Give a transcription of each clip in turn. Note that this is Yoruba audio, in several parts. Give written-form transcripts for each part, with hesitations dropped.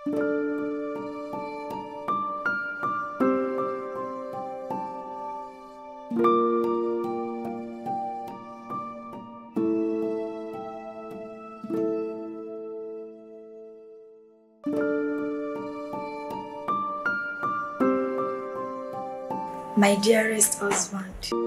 My dearest husband,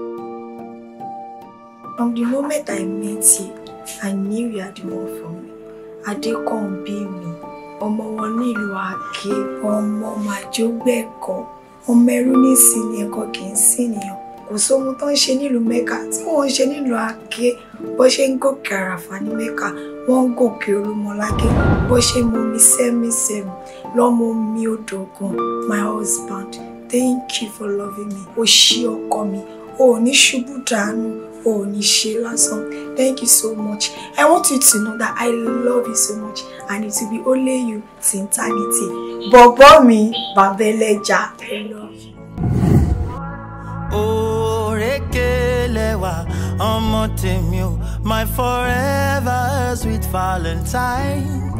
from the moment I met you, I knew you are the one for me. Adekombi mi, ọmọ wọn nílùú Àké, ọmọ Màjógbẹ̀kọ, ọmọ ẹrú ní ìsìn ẹ̀kọ́ kì í sìn nìyàn. Kò sóhun tó ń ṣe nílùú Mẹ́kà tí wọ́n ń ṣe nílùú Àké. Bó ṣe ń gòkè àràfà ní Mẹ́kà, wọ́n ń gòkè Olúmọláké. Bó ṣe mú mi sẹ́mi lọ́mọ mi Odògùn, my husband. Thank you for loving me. O ṣé ọkọ mi. O ní ṣubú dànù. O ní ṣe lásán. Thank you so much. I want you to know that I love you so much and it will be only you to eternity. Bọ̀bọ́ mi, Babẹ́lẹ́jà. I love you. Orekelewa, ọmọ tèmi o, my forever sweet Valentine.